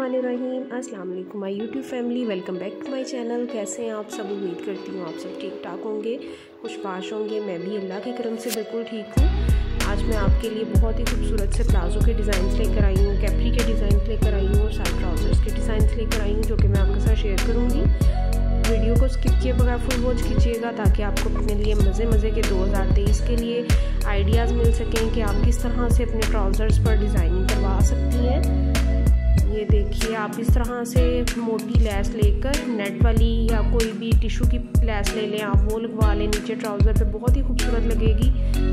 बिस्मिल्लाहिर्रहमानिर्रहीम। अस्सलाम वालेकुम my YouTube family, welcome back to my channel. कैसे हैं आप सब? उम्मीद करती हूँ आप सब ठीक ठाक होंगे, खुशबाश होंगे। मैं भी अल्लाह की करम से बिल्कुल ठीक हूँ। आज मैं आपके लिए बहुत ही खूबसूरत से प्लाज़ो के डिज़ाइन लेकर आई हूँ, कैप्री के डिज़ाइन लेकर आई हूँ और साइड ट्राउज़र्स के डिज़ाइन लेकर आई हूँ, जो कि मैं आपके साथ शेयर करूँगी। वीडियो को स्किप किए बगैर फुल वॉच कीजिएगा ताकि आपको अपने लिए मज़े के 2023 के लिए आइडियाज़ मिल सकें कि आप किस तरह से अपने ट्राउज़र्स पर डिज़ाइनिंग करवा सकती हैं। ये देखिए, आप इस तरह से मोटी लैस लेकर नेट वाली या कोई भी टिश्यू की लैस ले लें, आप वो लगवा लें नीचे ट्राउज़र पे, बहुत ही खूबसूरत लगेगी।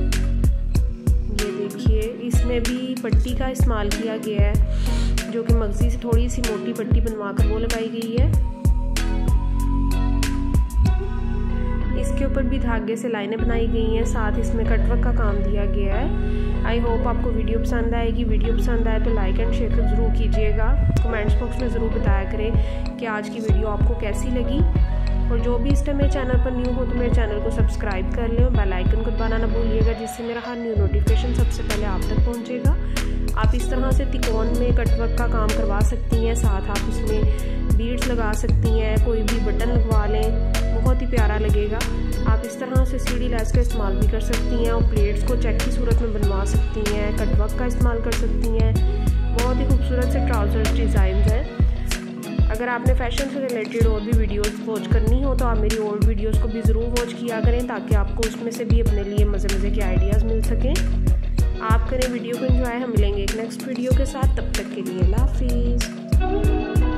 ये देखिए, इसमें भी पट्टी का इस्तेमाल किया गया है, जो कि मगज़ी से थोड़ी सी मोटी पट्टी बनवा कर वो लगाई गई है। इसके ऊपर भी धागे से लाइनें बनाई गई हैं, साथ इसमें कटवर्क का काम दिया गया है। आई होप आपको वीडियो पसंद आएगी। वीडियो पसंद आए तो लाइक एंड शेयर ज़रूर कीजिएगा। कमेंट्स बॉक्स में ज़रूर बताया करें कि आज की वीडियो आपको कैसी लगी। और जो भी इस टाइम मेरे चैनल पर न्यू हो तो मेरे चैनल को सब्सक्राइब कर लें और बेल आइकन को दबाना ना भूलिएगा, जिससे मेरा हर न्यू नोटिफिकेशन सबसे पहले आप तक पहुँचेगा। आप इस तरह से तिकोन में कटवर्क का काम करवा सकती हैं, साथ आप इसमें बीड्स लगा सकती हैं, कोई भी बटन लगवा लें, बहुत ही प्यारा लगेगा। आप इस तरह से सीढ़ी लैस का इस्तेमाल भी कर सकती हैं और प्लेट्स को चेक की सूरत में बनवा सकती हैं, कटवर्क का इस्तेमाल कर सकती हैं। बहुत ही खूबसूरत से ट्राउज़र्स डिज़ाइन हैं। अगर आपने फैशन से रिलेटेड और भी वीडियोस वॉच करनी हो तो आप मेरी ओल्ड वीडियोस को भी ज़रूर वॉच किया करें, ताकि आपको उसमें से भी अपने लिए मज़े के आइडियाज़ मिल सकें। आप करें वीडियो को एंजॉय। हम मिलेंगे एक नेक्स्ट वीडियो के साथ, तब तक के लिए अल्लाह हाफिज़।